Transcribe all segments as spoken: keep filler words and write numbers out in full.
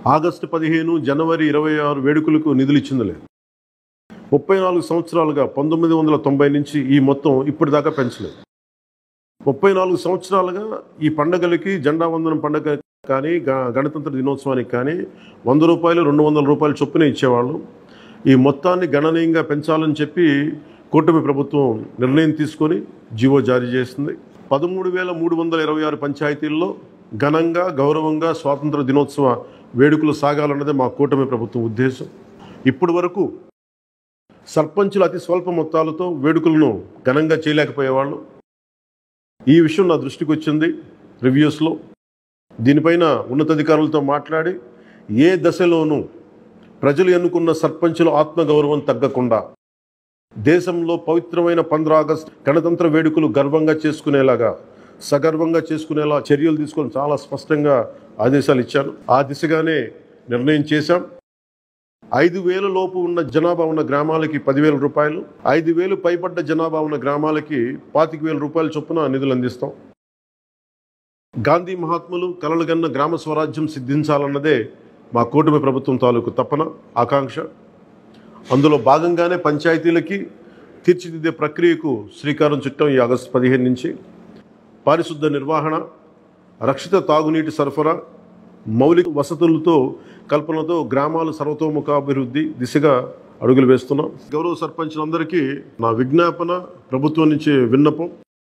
August పదిహేను జనవరి ఇరవై ఆరు వేడుకలకు నిధులు ఇచ్చింది లేదు. ముప్పై నాలుగు సంవత్సరాలుగా పంతొమ్మిది వందల తొంభై నుంచి ఈ మొత్తం ఇప్పటిదాకా పెంచలేదు. ముప్పై నాలుగు సంవత్సరాలుగా ఈ పండగలకి జెండా వందనం పండగ కానీ గణతంత్ర దినోత్సవానికి కానీ వంద రూపాయలు రెండు వందల రూపాయలు చొప్పున ఇచ్చేవాళ్ళు. ఈ మొత్తాన్ని గణనీయంగా పెంచాలని చెప్పి కూటమి ప్రభుత్వం నిర్ణయం తీసుకొని జీవో జారీ చేసింది. పదమూడు వేల మూడు వందల ఇరవై ఆరు పంచాయతీల్లో ఘనంగా గౌరవంగా స్వాతంత్ర దినోత్సవ వేడుకలు సాగాలన్నదే మా కూటమి ప్రభుత్వం ఉద్దేశం. ఇప్పటి వరకు సర్పంచులు అతి స్వల్ప మొత్తాలతో వేడుకలను ఘనంగా చేయలేకపోయేవాళ్ళు. ఈ విషయం నా దృష్టికి వచ్చింది రివ్యూస్లో. దీనిపైన ఉన్నతాధికారులతో మాట్లాడి ఏ దశలోనూ ప్రజలు ఎన్నుకున్న సర్పంచుల ఆత్మగౌరవం తగ్గకుండా దేశంలో పవిత్రమైన పంద్రా ఆగస్టు గణతంత్ర వేడుకలు గర్వంగా చేసుకునేలాగా సగర్వంగా చేసుకునేలా చర్యలు తీసుకొని చాలా స్పష్టంగా ఆదేశాలు ఇచ్చాను. ఆ దిశగానే నిర్ణయం చేశాం. ఐదు వేల లోపు ఉన్న జనాభా ఉన్న గ్రామాలకి పదివేల రూపాయలు, ఐదు వేలు పైబడ్డ జనాభా ఉన్న గ్రామాలకి పాతిక వేల రూపాయల చొప్పున నిధులు అందిస్తాం. గాంధీ మహాత్ములు కలలుగన్న గ్రామ స్వరాజ్యం సిద్ధించాలన్నదే మా కూటమి ప్రభుత్వం తాలూకు తపన, ఆకాంక్ష. అందులో భాగంగానే పంచాయతీలకి తీర్చిదిద్దే ప్రక్రియకు శ్రీకారం చుట్టాం. ఈ ఆగస్టు పదిహేను నుంచి పారిశుద్ధ నిర్వహణ, రక్షిత తాగునీటి సరఫరా, మౌలిక వసతులతో కల్పనతో గ్రామాల సర్వతోముఖాభివృద్ధి దిశగా అడుగులు వేస్తున్నాం. గౌరవ సర్పంచులందరికీ నా విజ్ఞాపన, ప్రభుత్వం నుంచి విన్నపం,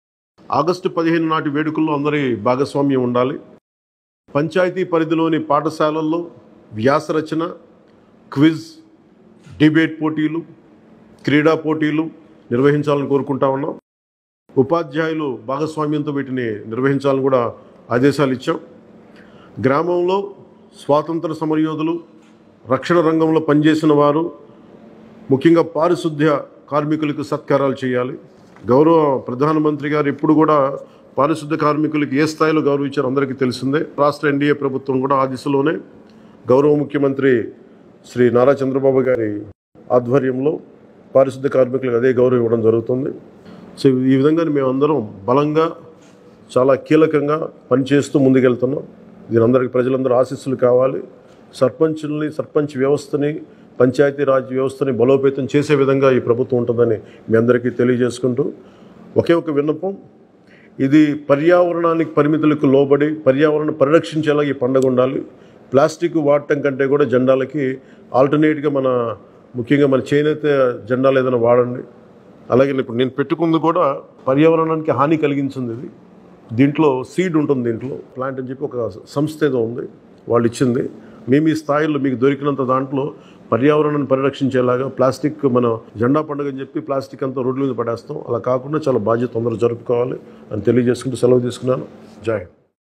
ఆగస్టు పదిహేను నాటి వేడుకల్లో అందరి భాగస్వామ్యం ఉండాలి. పంచాయతీ పరిధిలోని పాఠశాలల్లో వ్యాసరచన, క్విజ్, డిబేట్ పోటీలు, క్రీడా పోటీలు నిర్వహించాలని కోరుకుంటా ఉన్నాం. ఉపాధ్యాయులు భాగస్వామ్యంతో వీటిని నిర్వహించాలని కూడా ఆదేశాలు ఇచ్చాం. గ్రామంలో స్వాతంత్ర సమరయోధులు, రక్షణ రంగంలో పనిచేసిన వారు, ముఖ్యంగా పారిశుద్ధ్య కార్మికులకు సత్కారాలు చేయాలి. గౌరవ ప్రధానమంత్రి గారు ఇప్పుడు కూడా పారిశుద్ధ్య కార్మికులకి ఏ స్థాయిలో గౌరవించారో అందరికీ తెలిసిందే. రాష్ట్ర ఎన్డీఏ ప్రభుత్వం కూడా ఆ దిశలోనే గౌరవ ముఖ్యమంత్రి శ్రీ నారా చంద్రబాబు గారి ఆధ్వర్యంలో పారిశుద్ధ్య కార్మికులకు అదే గౌరవం ఇవ్వడం జరుగుతుంది. సో ఈ విధంగా మేమందరం బలంగా చాలా కీలకంగా పనిచేస్తూ ముందుకెళ్తున్నాం. దీని అందరికీ ప్రజలందరూ ఆశీస్సులు కావాలి. సర్పంచుల్ని, సర్పంచ్ వ్యవస్థని, పంచాయతీరాజ్ వ్యవస్థని బలోపేతం చేసే విధంగా ఈ ప్రభుత్వం ఉంటుందని మీ అందరికీ తెలియజేసుకుంటూ ఒకే ఒక విన్నపం, ఇది పర్యావరణానికి పరిమితులకు లోబడి పర్యావరణం పరిరక్షించేలా ఈ పండుగ ఉండాలి. ప్లాస్టిక్ వాడటం కంటే కూడా జెండాలకి ఆల్టర్నేట్గా మన ముఖ్యంగా మన చేనేత జెండాలు ఏదైనా వాడండి. అలాగే ఇప్పుడు నేను పెట్టుకుంది కూడా పర్యావరణానికి హాని కలిగించింది. ఇది దీంట్లో సీడ్ ఉంటుంది, దీంట్లో ప్లాంట్ అని చెప్పి ఒక సంస్థ ఏదో ఉంది, వాళ్ళు ఇచ్చింది. మేము ఈ స్థాయిలో మీకు దొరికినంత దాంట్లో పర్యావరణాన్ని పరిరక్షించేలాగా ప్లాస్టిక్ మన జెండా పండుగ అని చెప్పి ప్లాస్టిక్ అంతా రోడ్ల మీద పడేస్తాం. అలా కాకుండా చాలా బాధ్యత తొందరగా జరుపుకోవాలి అని తెలియజేసుకుంటూ సెలవు తీసుకున్నాను. జై హింద్.